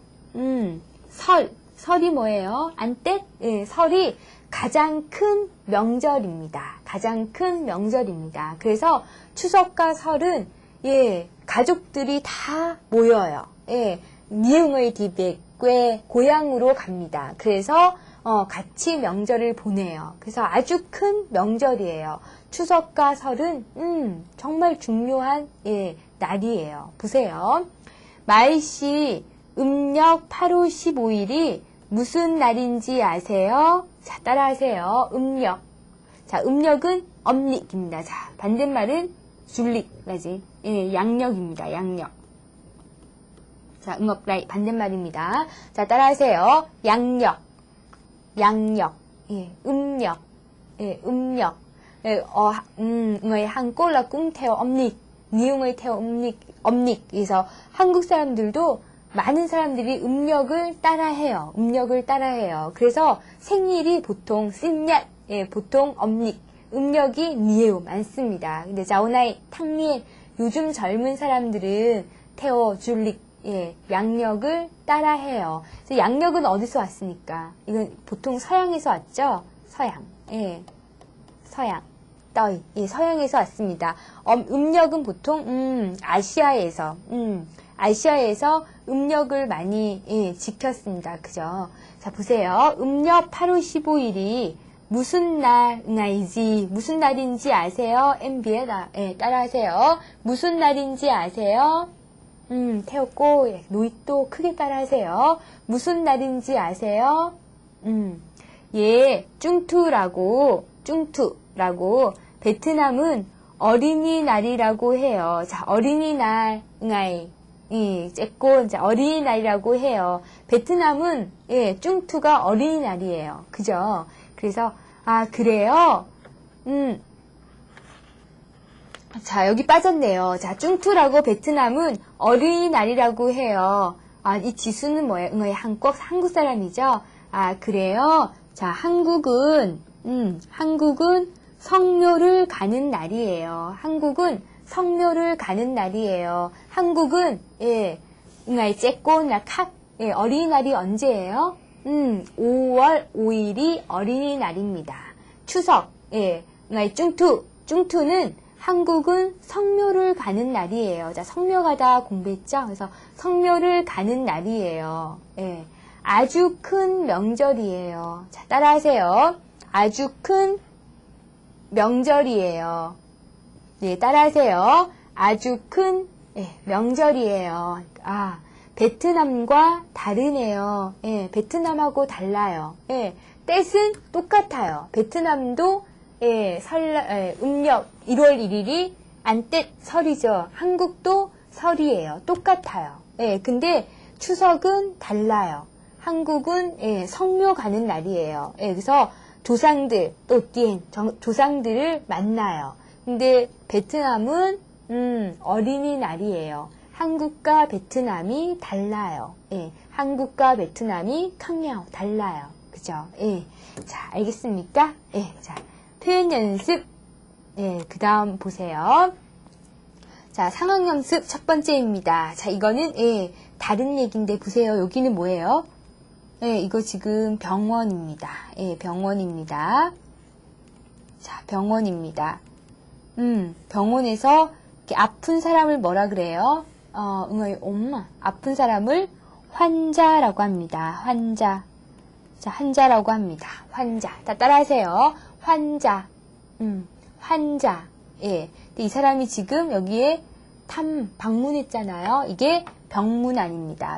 설이 뭐예요? 안떼? 설이 가장 큰 명절입니다. 가장 큰 명절입니다. 그래서 추석과 설은 가족들이 다 모여요. 니응의 디백괴 고향으로 갑니다. 그래서 같이 명절을 보내요. 그래서 아주 큰 명절이에요. 추석과 설은 정말 중요한 날이에요. 보세요. 마이씨 음력 8월 15일이 무슨 날인지 아세요? 자, 따라하세요. 음력. 자, 음력은 엄릭입니다. 자, 반대말은 줄릭까지. 양력입니다. 양력. 자, 응업라이 반대말입니다. 자, 따라하세요. 양력. 양력. 음력. 음력. người Hàn Quốc là cũng theo âm lịch, nhiều người theo âm lịch. 그래서 한국 사람들도 많은 사람들이 음력을 따라해요. 음력을 따라해요. 그래서 생일이 보통 sinh 보통 âm lịch, 음력이 nhiều 많습니다. 근데 자오나이 탕리엔 요즘 젊은 사람들은 theo 줄릭 양력을 따라해요. 그래서 양력은 어디서 왔습니까? 이건 보통 서양에서 왔죠? 서양. 서양. 서양에서 왔습니다. 음력은 보통 아시아에서 아시아에서 음력을 많이 지켰습니다. 그죠? 자, 보세요. 음력 8월 15일이 무슨 날인지, 무슨 날인지 아세요? MB에 따라하세요. 무슨 날인지 아세요? 태웠고, 노잇도 크게 따라하세요. 무슨 날인지 아세요? 쭝투라고, 베트남은 어린이날이라고 해요. 자, 어린이날, 째꼬, 어린이날이라고 해요. 베트남은, 쭝투가 어린이날이에요. 그죠? 그래서, 그래요? 자, 여기 빠졌네요. 자, 쭝투라고 베트남은 어린이날이라고 해요. 이 지수는 뭐예요? 한국 사람이죠? 그래요? 자, 한국은 성묘를 가는 날이에요. 한국은 성묘를 가는 날이에요. 한국은, 어린이날이 언제예요? 5월 5일이 어린이날입니다. 추석, 쭝투는 한국은 성묘를 가는 날이에요. 자, 성묘 가다 공부했죠? 그래서 성묘를 가는 날이에요. 아주 큰 명절이에요. 자, 따라하세요. 아주 큰 명절이에요. 따라하세요. 아주 큰 명절이에요. 베트남과 다르네요. 베트남하고 달라요. 뜻은 똑같아요. 베트남도 음력 1월 1일이 안뜻 설이죠. 한국도 설이에요. 똑같아요. 근데 추석은 달라요. 한국은 성묘 가는 날이에요. 그래서 조상들, 조상들을 만나요. 근데 베트남은 어린이날이에요. 한국과 베트남이 달라요. 한국과 베트남이 달라요. 그죠? 자, 알겠습니까? 자, 표현 연습. 그 다음 보세요. 자, 상황 연습 첫 번째입니다. 자, 이거는, 다른 얘기인데 보세요. 여기는 뭐예요? 이거 지금 병원입니다. 병원입니다. 자, 병원입니다. 병원에서 이렇게 아픈 사람을 뭐라 그래요? 엄마. 아픈 사람을 환자라고 합니다. 환자. 자, 환자라고 합니다. 환자. 자, 따라하세요. 환자. 환자. 근데 이 사람이 지금 여기에 방문했잖아요. 이게 병문안입니다.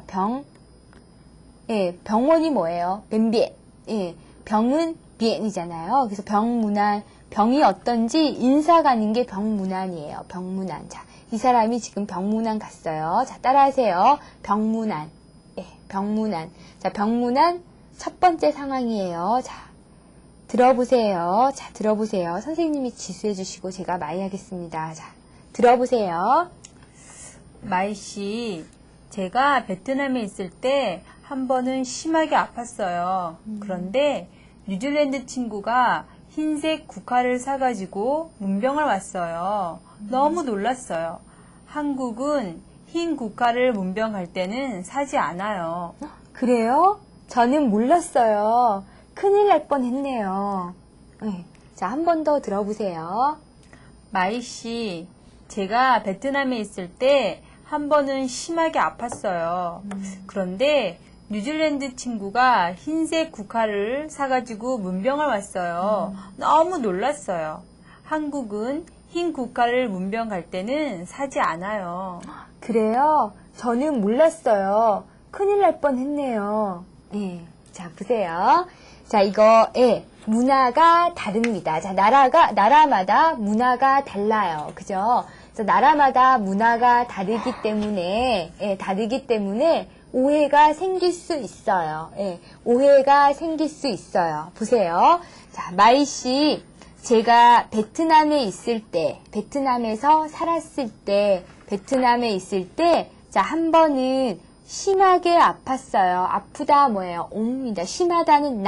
병원이 뭐예요? 벤비에. 병은 비엔이잖아요. 그래서 병문안. 병이 어떤지 인사 가는 게 병문안이에요. 병문안. 자, 이 사람이 지금 병문안 갔어요. 자, 따라하세요. 병문안. 병문안. 자, 병문안 첫 번째 상황이에요. 자, 들어보세요. 자, 들어보세요. 선생님이 지수해 주시고 제가 마이 하겠습니다. 자, 들어보세요. 마이 씨, 제가 베트남에 있을 때 한 번은 심하게 아팠어요. 그런데 뉴질랜드 친구가 흰색 국화를 사가지고 문병을 왔어요. 너무 놀랐어요. 한국은 흰 국화를 문병 갈 때는 사지 않아요. 그래요? 저는 몰랐어요. 큰일 날 뻔했네요. 자, 한 번 더 들어보세요. 마이 씨, 제가 베트남에 있을 때 한 번은 심하게 아팠어요. 그런데 뉴질랜드 친구가 흰색 국화를 사가지고 문병을 왔어요. 너무 놀랐어요. 한국은 흰 국화를 문병 갈 때는 사지 않아요. 그래요? 저는 몰랐어요. 큰일 날 뻔했네요. 자, 보세요. 자, 이거 문화가 다릅니다. 자, 나라마다 문화가 달라요. 그죠? 그래서 나라마다 문화가 다르기 때문에 오해가 생길 수 있어요. 오해가 생길 수 있어요. 보세요. 자, 마이 씨, 제가 베트남에 있을 때, 베트남에서 살았을 때, 베트남에 있을 때, 자, 한 번은 심하게 아팠어요. 아프다 뭐예요? 옴입니다. 심하다는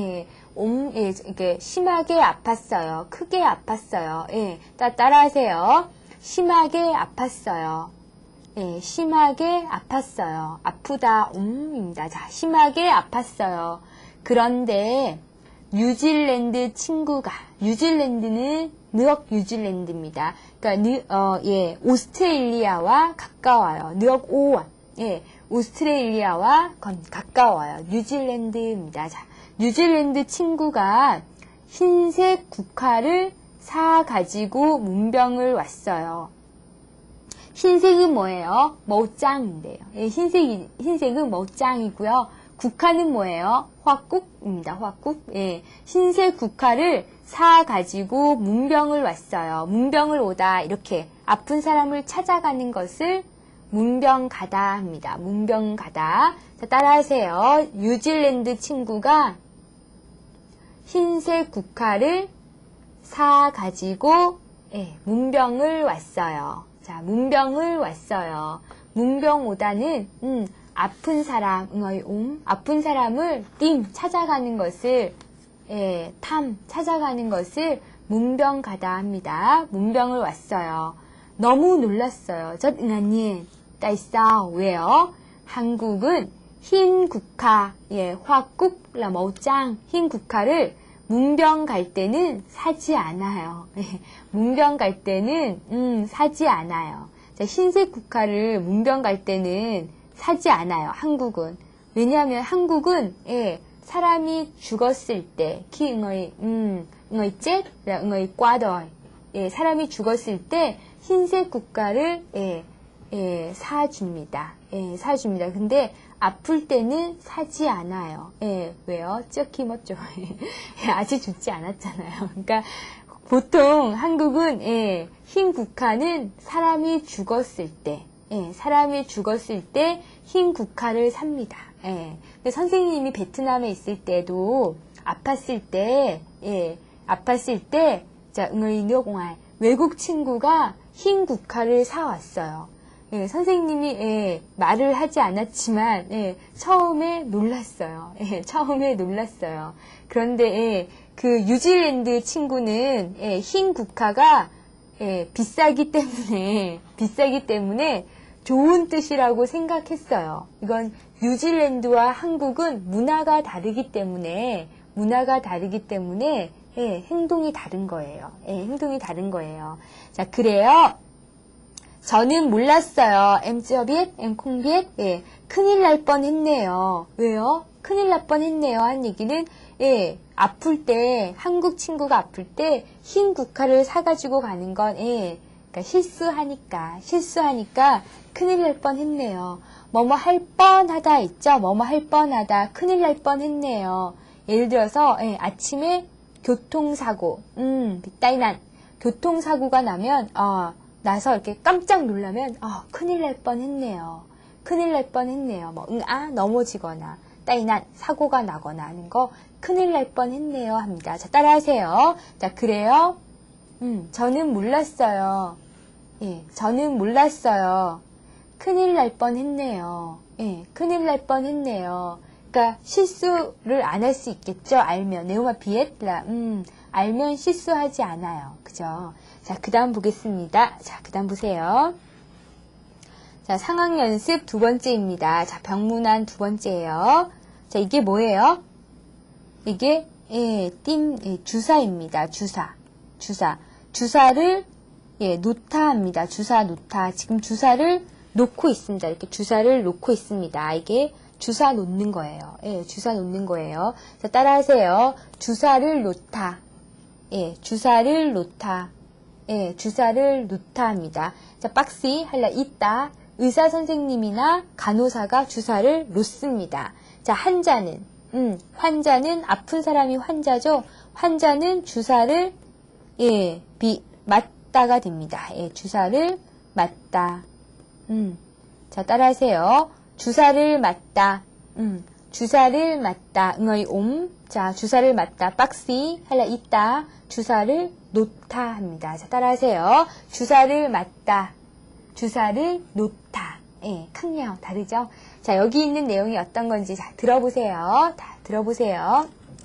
이게 심하게 아팠어요. 크게 아팠어요. 따라하세요. 심하게 아팠어요. 심하게 아팠어요. 아프다, 입니다. 자, 심하게 아팠어요. 그런데 뉴질랜드는 느억 뉴질랜드입니다. 그러니까 오스트레일리아와 가까워요. 느억 오와 오스트레일리아와 가까워요. 뉴질랜드입니다. 자, 뉴질랜드 친구가 흰색 국화를 사 가지고 문병을 왔어요. 흰색은 뭐예요? 머짱인데요. 예, 흰색은 머짱이고요. 국화는 뭐예요? 화국입니다. 화국. 예, 흰색 국화를 사 가지고 문병을 왔어요. 문병을 오다 이렇게 아픈 사람을 찾아가는 것을 문병 가다 합니다. 문병 가다. 자, 따라하세요. 뉴질랜드 친구가 흰색 국화를 사 가지고 문병을 왔어요. 자, 문병을 왔어요. 문병 오다는 아픈 사람, 아픈 사람을 찾아가는 것을 찾아가는 것을 문병 가다 합니다. 문병을 왔어요. 너무 놀랐어요. 저 응아님, 따이싸 왜요? 한국은 흰 국화, 화국 라머짱 흰 국화를 문병 갈 때는 사지 않아요. 문병 갈 때는 사지 않아요. 자, 흰색 국화를 문병 갈 때는 사지 않아요. 한국은. 왜냐하면 한국은 사람이 죽었을 때 응어이 째 응어이 꽈더 사람이 죽었을 때 흰색 국화를 사줍니다. 사줍니다. 근데 아플 때는 사지 않아요. 왜요? 쩍히 멋죠. 아직 죽지 않았잖아요. 그러니까 보통 한국은 흰 국화는 사람이 죽었을 때, 사람이 죽었을 때 흰 국화를 삽니다. 근데 선생님이 베트남에 있을 때도 아팠을 때, 자, 응의노공알 외국 친구가 흰 국화를 사왔어요. 선생님이 말을 하지 않았지만 처음에 놀랐어요. 처음에 놀랐어요. 그런데 그 뉴질랜드 친구는 흰 국화가 비싸기 때문에 좋은 뜻이라고 생각했어요. 이건 뉴질랜드와 한국은 문화가 다르기 때문에 행동이 다른 거예요. 행동이 다른 거예요. 자, 그래요. 저는 몰랐어요. 엠쩌비엣, 엠콩비엣, 큰일 날 뻔했네요. 왜요? 큰일 날 뻔했네요. 한 얘기는, 아플 때, 한국 친구가 아플 때, 흰 국화를 사가지고 가는 건, 그러니까 실수하니까, 큰일 날 뻔했네요. 뭐뭐 할 뻔하다 있죠? 뭐뭐 할 뻔하다, 큰일 날 뻔했네요. 예를 들어서, 아침에 교통사고, 비따이난, 교통사고가 나면, 나서 이렇게 깜짝 놀라면 큰일 날 뻔했네요. 큰일 날 뻔했네요. 넘어지거나 따이난 사고가 나거나 하는 거 큰일 날 뻔했네요 합니다. 자, 따라하세요. 자, 그래요. 저는 몰랐어요. 저는 몰랐어요. 큰일 날 뻔했네요. 큰일 날 뻔했네요. 그러니까 실수를 안 할 수 있겠죠. 알면 네오마 비엣라 알면 실수하지 않아요. 그죠? 자, 그 다음 보겠습니다. 자, 그 다음 보세요. 자, 상황 연습 두 번째입니다. 자, 병문안 두 번째예요. 자, 이게 뭐예요? 이게 주사입니다. 주사를 놓다 합니다. 주사 놓다. 지금 주사를 놓고 있습니다. 이렇게 주사를 놓고 있습니다. 이게 주사 놓는 거예요. 주사 놓는 거예요. 자, 따라하세요. 주사를 놓다. 주사를 놓다. 주사를 놓다 합니다. 자, 박시 할라 있다. 의사 선생님이나 간호사가 주사를 놓습니다. 자, 환자는 아픈 사람이 환자죠. 환자는 주사를 맞다가 됩니다. 주사를 맞다. 자, 따라하세요. 주사를 맞다. 주사를 맞다. 응어이 자, 주사를 맞다. 박시 할라 있다. 주사를 놓다 합니다. 자, 따라하세요. 주사를 맞다. 주사를 놓다. 강량 다르죠? 자, 여기 있는 내용이 어떤 건지 자, 들어보세요. 다 들어보세요.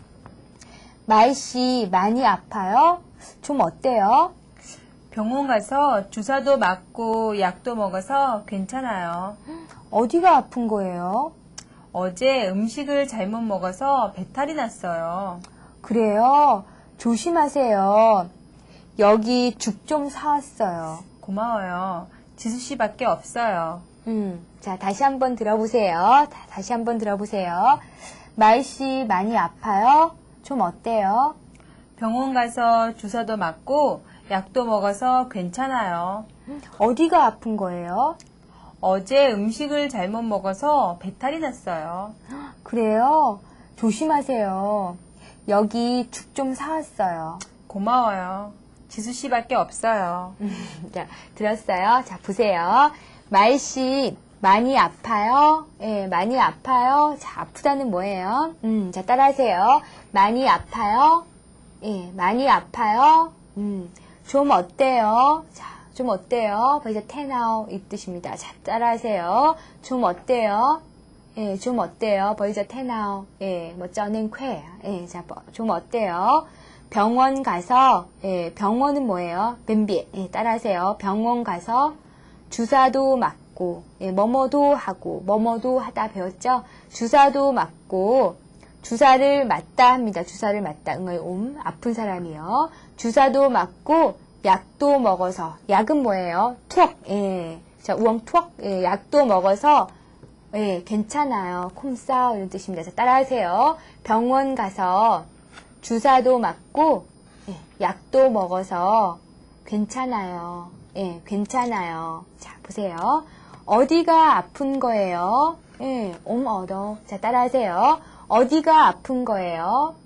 마이씨 많이 아파요? 좀 어때요? 병원 가서 주사도 맞고 약도 먹어서 괜찮아요. 어디가 아픈 거예요? 어제 음식을 잘못 먹어서 배탈이 났어요. 그래요? 조심하세요. 여기 죽 좀 사왔어요. 고마워요. 지수 씨밖에 없어요. 자, 다시 한번 들어보세요. 다시 한번 들어보세요. 마이씨 많이 아파요? 좀 어때요? 병원 가서 주사도 맞고 약도 먹어서 괜찮아요. 어디가 아픈 거예요? 어제 음식을 잘못 먹어서 배탈이 났어요. 그래요? 조심하세요. 여기 죽 좀 사왔어요. 고마워요. 지수 씨밖에 없어요. 자, 들었어요? 자, 보세요. 마이씨 많이 아파요? 예, 많이 아파요? 자, 아프다는 뭐예요? 자, 따라하세요. 많이 아파요? 예, 많이 아파요? 좀 어때요? 자, 좀 어때요? 벌써 테나오 이 뜻입니다. 자, 따라하세요. 좀 어때요? 예, 좀 어때요? 벌써 테나오. 예, 뭐 쩌는 쾌. 예, 자, 좀 어때요? 병원 가서, 예, 병원은 뭐예요? 뱀비. 예, 따라하세요. 병원 가서 주사도 맞고, 예, 뭐뭐도 하고, 뭐뭐도 하다 배웠죠? 주사도 맞고, 주사를 맞다 합니다. 주사를 맞다. 응의 아픈 사람이요. 주사도 맞고, 약도 먹어서, 약은 뭐예요? 투억. 예. 자, 우엉 투억. 예, 약도 먹어서, 예, 괜찮아요. 콤싸 이런 뜻입니다. 자, 따라하세요. 병원 가서 주사도 맞고, 예, 약도 먹어서 괜찮아요. 예, 괜찮아요. 자, 보세요. 어디가 아픈 거예요? 예, 얻어. 자, 따라하세요. 어디가 아픈 거예요?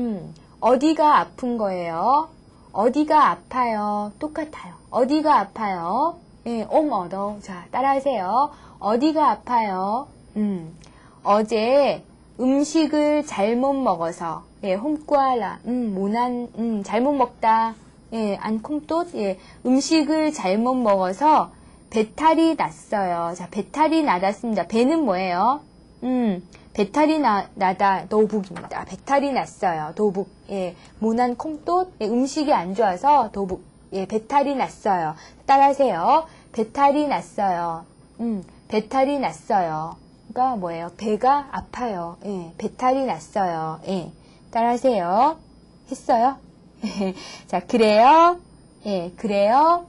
어디가 아픈 거예요? 어디가 아파요? 똑같아요. 어디가 아파요? 예, 얻어. 자, 따라하세요. 어디가 아파요? 어제 음식을 잘못 먹어서, 예, 홈꾸알라, 모난, 잘못 먹다, 예, 안콤돛, 예, 음식을 잘못 먹어서 배탈이 났어요. 자, 배탈이 나았습니다. 배는 뭐예요? 배탈이 나다, 도북입니다. 배탈이 났어요. 도북, 예, 모난 콤돛, 예, 음식이 안 좋아서 도북, 예, 배탈이 났어요. 따라하세요. 배탈이 났어요. 배탈이 났어요. 그러니까 뭐예요? 배가 아파요. 예, 배탈이 났어요. 예, 따라하세요. 했어요? 자, 그래요? 예, 그래요?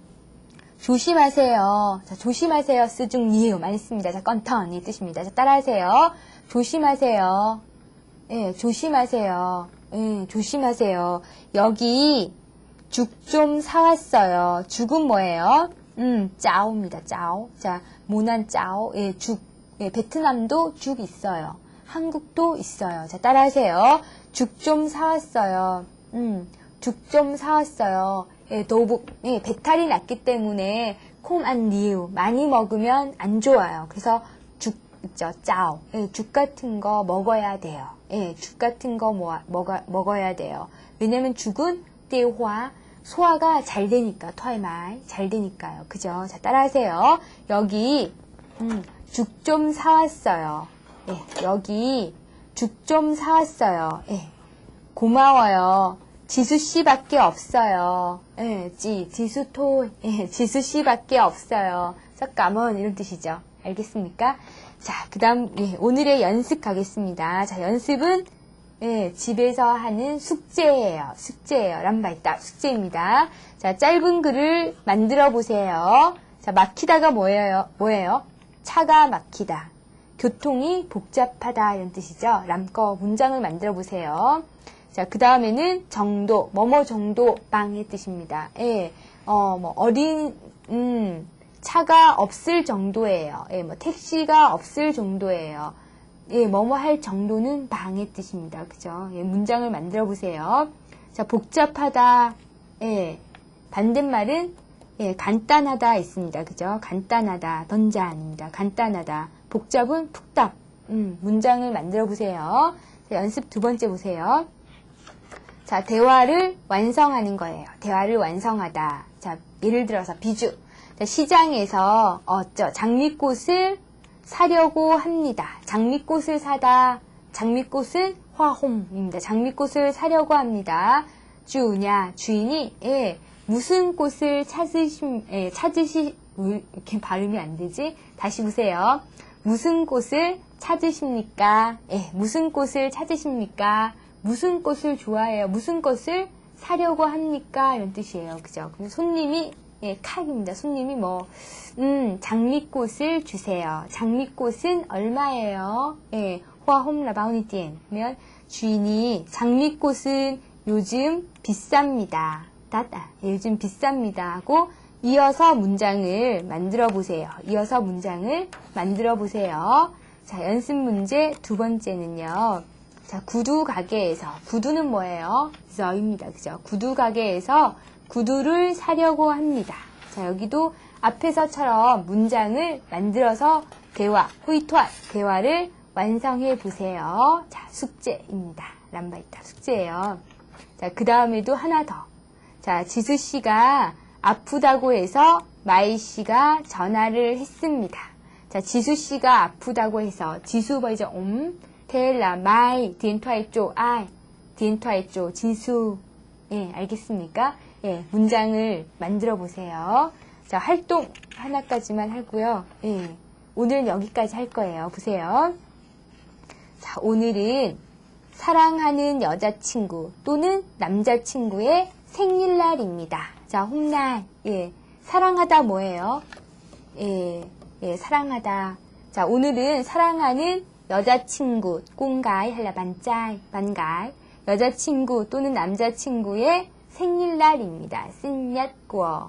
조심하세요. 자, 조심하세요. 쓰중 니우 많이 씁니다. 자, 건턴 이 뜻입니다. 자, 따라하세요. 조심하세요. 예, 조심하세요. 예, 조심하세요. 여기 죽 좀 사왔어요. 죽은 뭐예요? 짜오입니다. 짜오. 자, 모난 짜오. 예, 죽. 예, 베트남도 죽 있어요. 한국도 있어요. 자, 따라하세요. 죽 좀 사왔어요. 죽 좀 사왔어요. 예, 도북. 예, 배탈이 났기 때문에 콤 안 니우 많이 먹으면 안 좋아요. 그래서 죽 있죠. 짜오. 예, 죽 같은 거 먹어야 돼요. 예, 죽 같은 거 먹어야 돼요. 왜냐면 죽은 띠화 소화가 잘 되니까, 토이마이 잘 되니까요. 그죠? 자, 따라하세요. 여기, 죽 좀 사왔어요. 예, 여기, 죽 좀 사왔어요. 예, 고마워요. 지수씨밖에 없어요. 예, 지수토, 예, 지수씨밖에 없어요. 섞감은 이런 뜻이죠. 알겠습니까? 자, 그 다음, 예, 오늘의 연습 가겠습니다. 자, 연습은 예, 집에서 하는 숙제예요. 숙제예요. 람바이따 숙제입니다. 자, 짧은 글을 만들어 보세요. 자, 막히다가 뭐예요? 차가 막히다. 교통이 복잡하다 이런 뜻이죠. 람꺼 문장을 만들어 보세요. 자, 그 다음에는 정도, 뭐뭐 정도 빵의 뜻입니다. 예, 차가 없을 정도예요. 예, 택시가 없을 정도예요. 예, 뭐뭐 할 정도는 방의 뜻입니다. 그죠? 예, 문장을 만들어 보세요. 자, 복잡하다. 예, 반대말은 예, 간단하다 있습니다. 그죠? 간단하다. 던자 아닙니다. 간단하다. 복잡은 푹답. 문장을 만들어 보세요. 자, 연습 두 번째 보세요. 자, 대화를 완성하는 거예요. 대화를 완성하다. 자, 예를 들어서 비주. 자, 시장에서 장미꽃을 사려고 합니다. 장미꽃을 사다. 장미꽃은 화홈입니다. 장미꽃을 사려고 합니다. 주냐 주인이 예, 무슨 꽃을 이렇게 발음이 안 되지? 다시 보세요. 무슨 꽃을 찾으십니까? 예, 무슨 꽃을 찾으십니까? 무슨 꽃을 좋아해요? 무슨 꽃을 사려고 합니까? 이런 뜻이에요. 그죠? 그럼 손님이, 예, 칵입니다. 손님이 뭐, 장미꽃을 주세요. 장미꽃은 얼마예요? 예, 화홈 라바우니띠엔. 그러면 주인이 장미꽃은 요즘 비쌉니다. 요즘 비쌉니다. 하고 이어서 문장을 만들어 보세요. 이어서 문장을 만들어 보세요. 자, 연습 문제 두 번째는요. 자, 구두 가게에서, 구두는 뭐예요? 저입니다. 그죠? 구두 가게에서 구두를 사려고 합니다. 자, 여기도 앞에서처럼 문장을 만들어서 대화, 호이토아, 대화를 완성해 보세요. 자, 숙제입니다. 람바이타 숙제예요. 자, 그 다음에도 하나 더. 자, 지수 씨가 아프다고 해서 마이 씨가 전화를 했습니다. 자, 지수 씨가 아프다고 해서 지수 버전 텔라 마이 디엔토아이쪼 아이 디엔토아이쪼 지수. 예, 알겠습니까? 예, 문장을 만들어 보세요. 자, 활동 하나까지만 하고요. 예, 오늘은 여기까지 할 거예요. 보세요. 자, 오늘은 사랑하는 여자친구 또는 남자친구의 생일날입니다. 자, 홈날. 예, 사랑하다 뭐예요? 예, 사랑하다. 자, 오늘은 사랑하는 여자친구, 꽁가이, 할라 반짜이, 반가이. 여자친구 또는 남자친구의 생일날입니다. sinh nhật của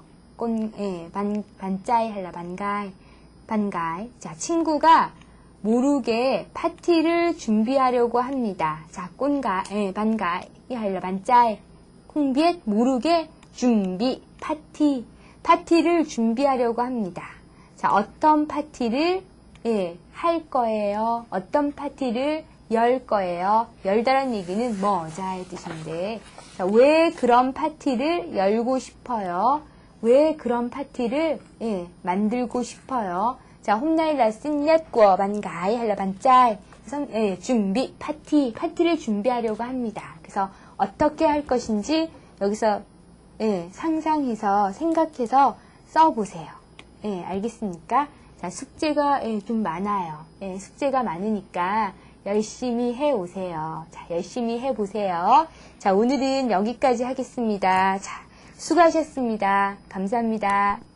반짜이, 할라 반가이, 반가이. 자, 친구가 모르게 파티를 준비하려고 합니다. 자, 반가이, 할라 반짜이. 콩비엣 모르게 준비, 파티를 준비하려고 합니다. 자, 어떤 파티를 할 거예요? 어떤 파티를 열 거예요? 열다란 얘기는 뭐자의 뜻인데, 자, 왜 그런 파티를 열고 싶어요? 왜 그런 파티를 만들고 싶어요? 자, 홈나일라 sinh nhật của 반가이 할라 반짜이. 준비, 파티를 준비하려고 합니다. 그래서 어떻게 할 것인지 여기서 상상해서 생각해서 써보세요. 알겠습니까? 자, 숙제가 좀 많아요. 숙제가 많으니까 열심히 해오세요. 자, 열심히 해보세요. 자, 오늘은 여기까지 하겠습니다. 자, 수고하셨습니다. 감사합니다.